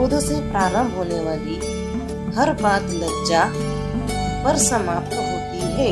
क्रोध से प्रारंभ होने वाली हर बात लज्जा पर समाप्त होती है।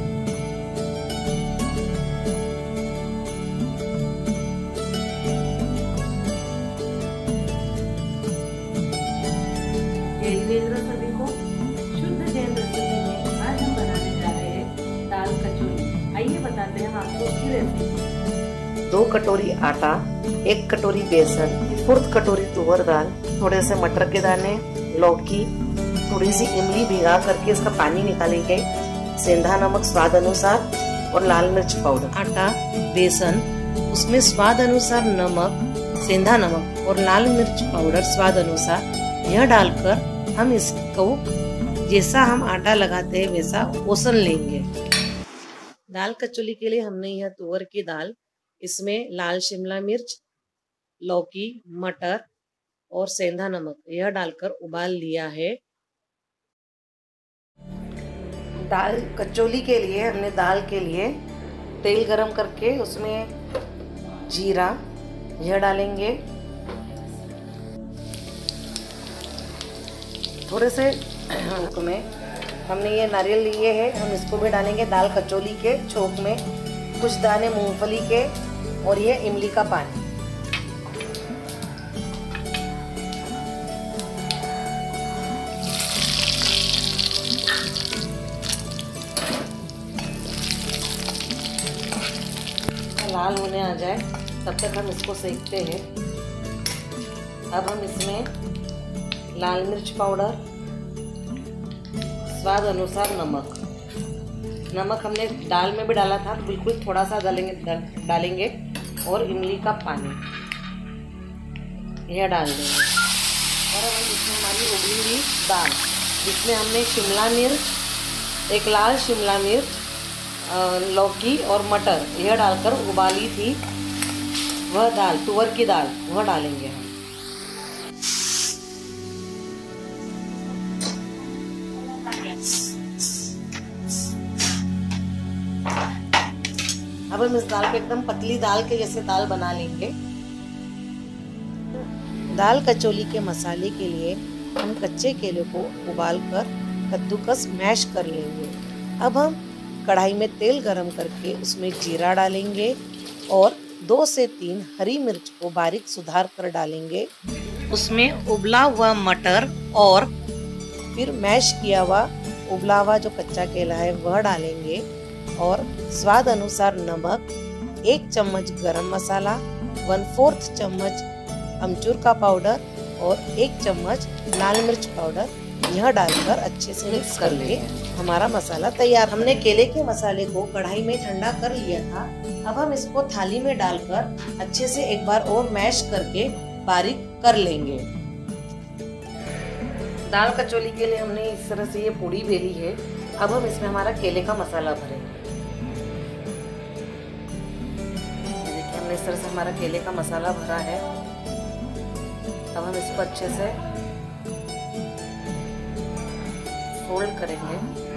सभी को शुद्ध जैन रेसिपी में आज हम बनाने जा रहे हैं दाल कचौली। आइए बताते हैं हम आपको इसकी रेसिपी। 2 कटोरी आटा, 1 कटोरी बेसन, 1/4 कटोरी तुअर दाल, थोड़े से मटर के दाने, लौकी, थोड़ी सी इमली भिगा करके इसका पानी निकालेंगे, सेंधा नमक स्वाद अनुसार और लाल मिर्च पाउडर। आटा, बेसन, उसमें स्वाद अनुसार नमक, सेंधा नमक और लाल मिर्च पाउडर स्वाद अनुसार, यह डालकर हम इसको जैसा हम आटा लगाते हैं वैसा ओसन लेंगे। दाल कचौली के लिए हमने यह तुअर की दाल, इसमें लाल शिमला मिर्च, लौकी, मटर और सेंधा नमक यह डालकर उबाल लिया है। दाल कचौली के लिए हमने दाल के लिए तेल गरम करके उसमें जीरा यह डालेंगे, थोड़े से में हमने ये नारियल लिए हैं, हम इसको भी डालेंगे दाल कचौली के छोंक में, कुछ दाने मूंगफली के और ये इमली का पानी। लाल होने आ जाए तब तक हम इसको सेकते हैं। अब हम इसमें लाल मिर्च पाउडर, स्वाद अनुसार नमक हमने दाल में भी डाला था, बिल्कुल थोड़ा सा डालेंगे और इमली का पानी यह डाल देंगे। और अब हम इसमें हमारी उबली हुई दाल, जिसमें हमने शिमला मिर्च, एक लाल शिमला मिर्च, लौकी और मटर यह डालकर उबाली थी वह दाल, तुअर की दाल, वह डालेंगे हम। अब हम इस दाल को एकदम पतली दाल के जैसे दाल बना लेंगे। दाल कचौली के मसाले के लिए हम कच्चे केले को उबालकर कद्दूकस मैश कर लेंगे। अब हम कढ़ाई में तेल गरम करके उसमें जीरा डालेंगे और 2 से 3 हरी मिर्च को बारीक सुधार कर डालेंगे। उसमें उबला हुआ मटर और फिर मैश किया हुआ उबला हुआ जो कच्चा केला है वह डालेंगे और स्वाद अनुसार नमक, 1 चम्मच गरम मसाला, 1/4 चम्मच अमचूर का पाउडर और 1 चम्मच लाल मिर्च पाउडर यह डालकर अच्छे से मिक्स कर ले। हमारा मसाला तैयार। हमने केले के मसाले को कढ़ाई में ठंडा कर लिया था। अब हम इसको थाली में डालकर अच्छे से एक बार और मैश करके बारीक कर लेंगे। दाल कचौली के लिए हमने इस तरह से ये पूड़ी बेली है। अब हम इसमें हमारा केले का मसाला भरेंगे। देखिए हमने इस तरह से हमारा केले का मसाला भरा है। अब हम इसको अच्छे से फोल्ड करेंगे।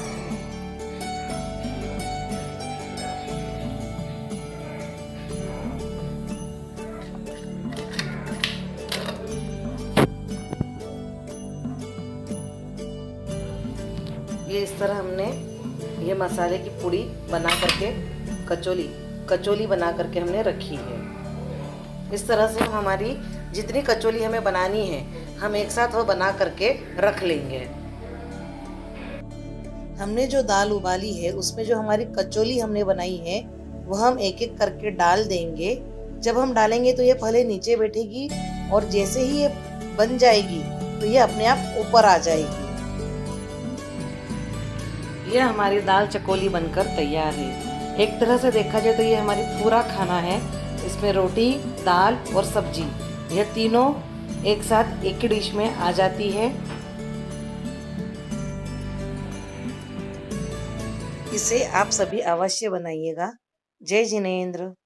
ये इस तरह हमने ये मसाले की पूड़ी बना करके कचौली बना करके हमने रखी है। इस तरह से हमारी जितनी कचौली हमें बनानी है हम एक साथ वो बना करके रख लेंगे। हमने जो दाल उबाली है उसमें जो हमारी कचौली हमने बनाई है वो हम एक एक करके डाल देंगे। जब हम डालेंगे तो ये पहले नीचे बैठेगी और जैसे ही ये बन जाएगी तो ये अपने आप ऊपर आ जाएगी। ये हमारी दाल चकोली बनकर तैयार है। एक तरह से देखा जाए तो ये हमारी पूरा खाना है। इसमें रोटी, दाल और सब्जी यह तीनों एक साथ एक ही डिश में आ जाती है। इसे आप सभी अवश्य बनाइएगा। जय जिनेंद्र।